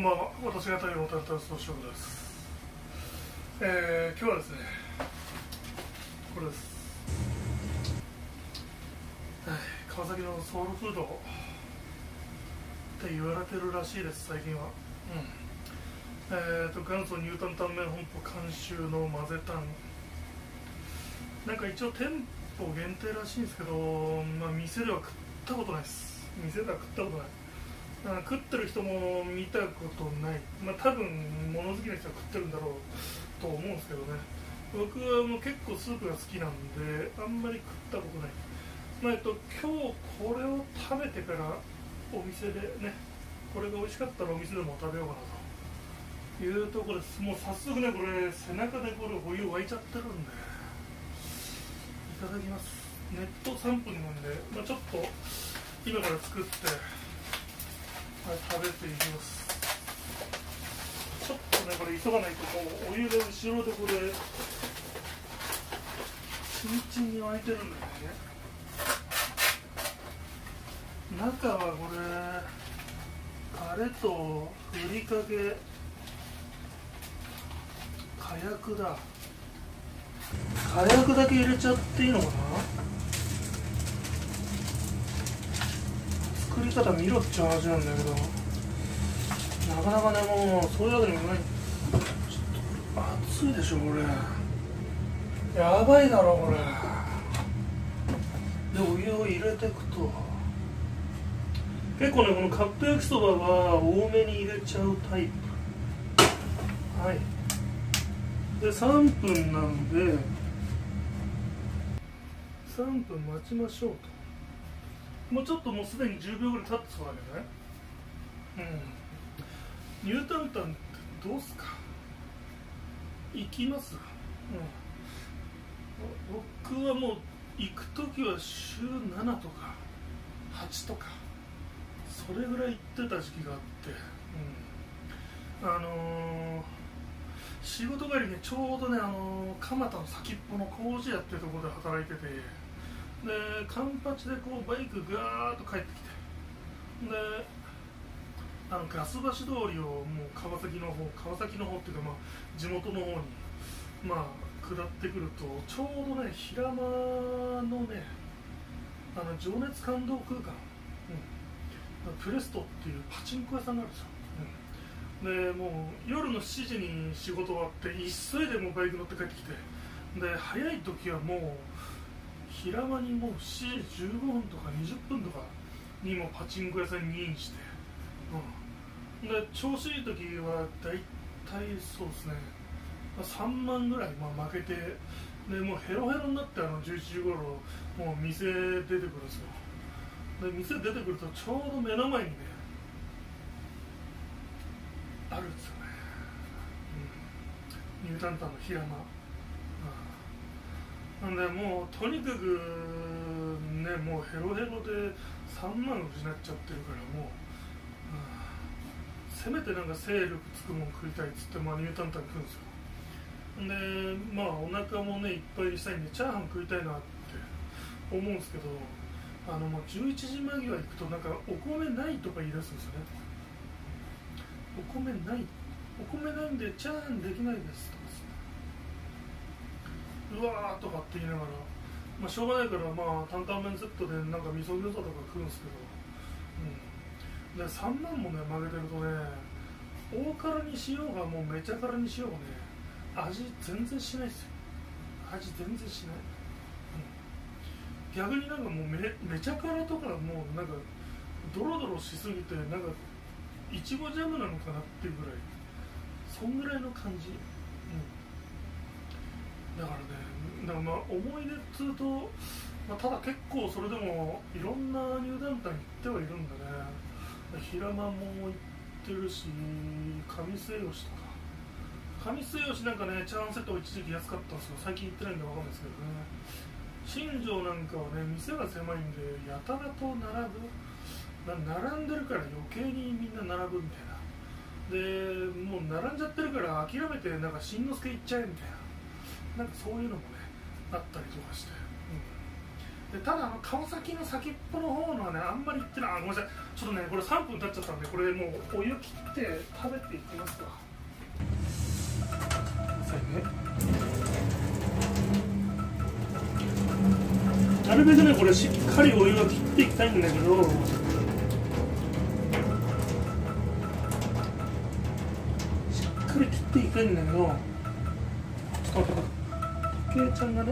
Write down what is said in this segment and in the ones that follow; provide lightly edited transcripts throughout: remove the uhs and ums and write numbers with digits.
ばんは。私が太陽をタルタルスの翔です。今日はですね、これです。川崎のソウルフードって言われてるらしいです、最近は。元祖ニュータンタン麺本舗監修の混ぜタン。なんか一応店舗限定らしいんですけど、店では食ったことないです。店では食ったことない。食ってる人も見たことない。多分物好きな人は食ってるんだろうと思うんですけどね。僕はもう結構スープが好きなんであんまり食ったことない。今日これを食べてからお店でね、これが美味しかったらお店でも食べようかなというところです。もう早速ね、これ背中でこれお湯沸いちゃってるんでいただきます。熱湯3分なんで、ちょっと今から作って食べていきます。ちょっとね、これ急がないともうお湯が後ろでこれチンチンに沸いてるんだよね。中はこれタレとふりかけ、火薬だ。火薬だけ入れちゃっていいのかな。作り方見ろって話なんだけど、なかなかね、もうそういうわけにもない。ちょっと熱いでしょこれ。やばいだろこれ。でお湯を入れていくと結構ね、このカップ焼きそばは多めに入れちゃうタイプ。で3分なんで3分待ちましょうと。もうちょっと、もうすでに10秒ぐらい経ってそうだけどね。ニュータンタンってどうすか。行きます。僕はもう行くときは週7とか8とかそれぐらい行ってた時期があって、仕事帰りにちょうどね、蒲田の先っぽの工事屋っていうところで働いてて、でカンパチでこうバイクガーッと帰ってきて、でガス橋通りをもう川崎の方っていうか、地元の方に下ってくると、ちょうどね、平間のね、情熱感動空間、プレストっていうパチンコ屋さんがあるんですよ。でもう夜の7時に仕事終わって急いでもうバイク乗って帰ってきて、で早い時はもう平間にもう7時15分とか20分とかにもパチンコ屋さんにインして、で調子いい時はだいたいそうですね、3万ぐらい負けて、でもうヘロヘロになって11時頃もう店出てくるんですよ。で店出てくるとちょうど目の前にねあるんですよね、ニュータンタンの平間。なんでもうとにかくね、もうヘロヘロで3万失っちゃってるから、もう、せめてなんか精力つくもん食いたいっつって、ニュータンタン食うんですよ。でお腹もねいっぱいにしたいんでチャーハン食いたいなって思うんですけど、もう11時間際行くとなんかお米ないとか言い出すんですよね。お米ないんでチャーハンできないですとかですね、うわーとかって言いながら、しょうがないから担々麺セットでなんか味噌餃子とか食うんですけど、で3万もね負けてるとね、大辛にしようがもうめちゃ辛にしようがね、味全然しないですよ。味全然しない、逆になんかもうめちゃ辛とかもうなんかドロドロしすぎて、なんかいちごジャムなのかなっていうぐらい、そんぐらいの感じ、だからね、思い出っつうと、ただ結構それでもいろんなニュータンタン行ってはいるんだね。平間も行ってるし、上末吉とか、上末吉なんかね、チャーハンセットが一時期安かったんですけど、最近行ってないんで分かんないですけどね。新庄なんかはね、店が狭いんでやたらと並んでるから余計にみんな並ぶみたいな。でもう並んじゃってるから諦めてなんか新之助行っちゃえみたいな、なんかそういうのもねあったりとかして、 でただ川崎の先っぽの方のはねあんまり行ってない。ごめんなさい、ちょっとねこれ3分経っちゃったんで、これもうお湯切って食べていきますわ。なるべくねこれしっかりお湯は切っていきたいんだけど、しっかり切っていきたいんだけど、ちょっと待って、時計ちゃんがね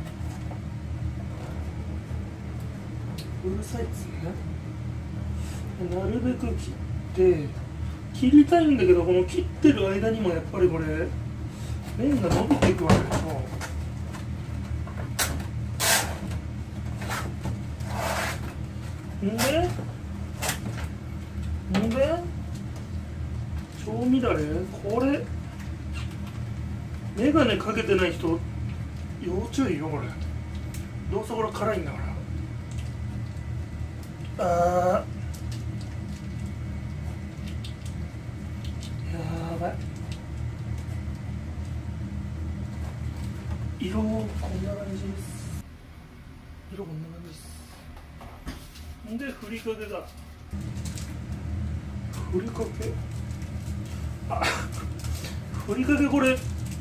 うるさいですね。なるべく切りたいんだけど、この切ってる間にもやっぱりこれ麺が伸びていくわけでしょ。んで調味だれ、これメガネかけてない人要注意よ。これどうせこれ辛いんだから。やばい。色こんな感じです。色こんな感じです。でふりかけだ。ふりかけ、ふりかけ、これ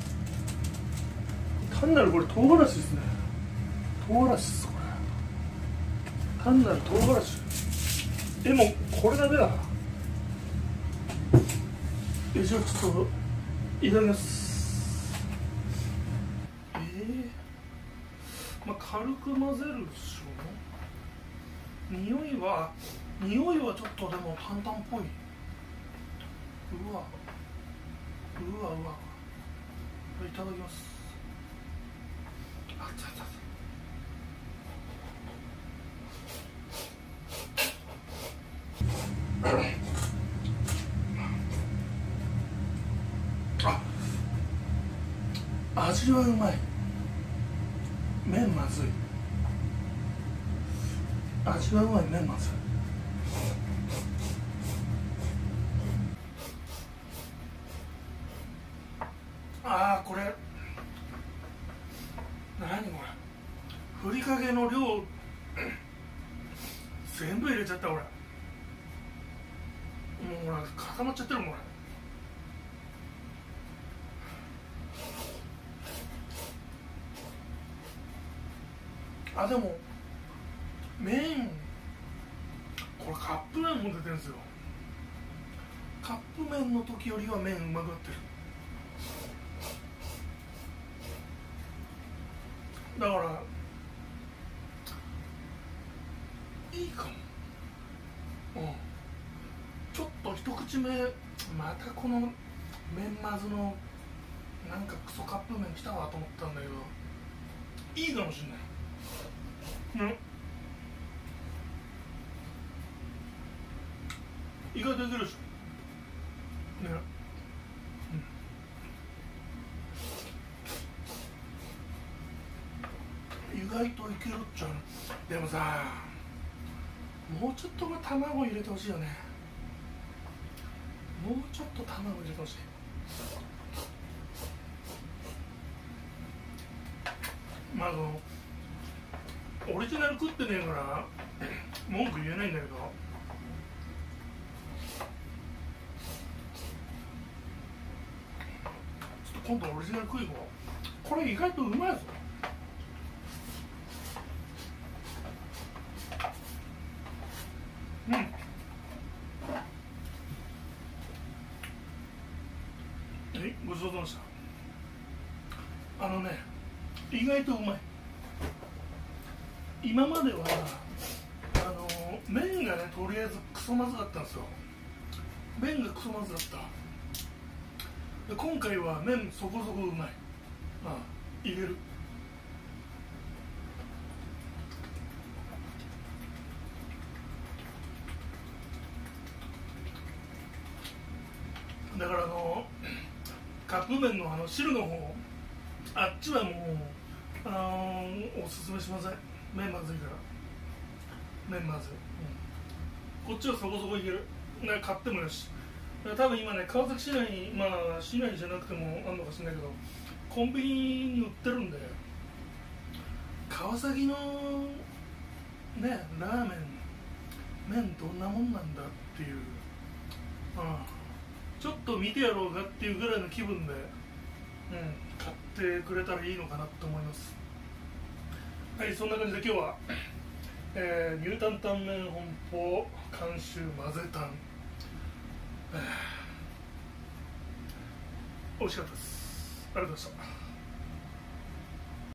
単なるこれ唐辛子ですね。唐辛子です、これ単なる唐辛子。もうこれだけだ。じゃあちょっといただきます。まあ軽く混ぜるでしょ。匂いはちょっとでも担々っぽい。うわいただきます。味はうまい。麺まずい。味はうまい、麺まずい。これ何これ、ふりかけの量全部入れちゃった。俺もうほら固まっちゃってるもん。でも麺、これカップ麺も出てるんですよ。カップ麺の時よりは麺うまくなってる。だからいいかも。ちょっと一口目またこの麺まずのなんかクソカップ麺来たわと思ったんだけど、いいかもしれない。意外といけるでしょね。意外といけるっちゃう。でもさ、もうちょっと卵入れてほしいよね。もうちょっと卵入れてほしい。オリジナル食ってねえから文句言えないんだけど、ちょっと今度オリジナル食いこう。これ意外とうまいぞ。ごちそうさまでした。意外とうまい。今までは麺がねとりあえずクソまずかったんですよ。麺がクソまずかった。で今回は麺そこそこうまい。入れる。だからカップ麺の汁の方、あっちはもうおすすめしません。麺まずいから。麺まずい、こっちはそこそこいける。買ってもよし。多分今ね川崎市内に、市内じゃなくてもあんのかしれないけどコンビニに売ってるんで、川崎のね、ラーメン麺どんなもんなんだっていう、ちょっと見てやろうかっていうぐらいの気分で、買ってくれたらいいのかなと思います。はい、そんな感じで今日は、ニュータンタン麺本舗監修混ぜタン、美味しかったです。ありがとうございました。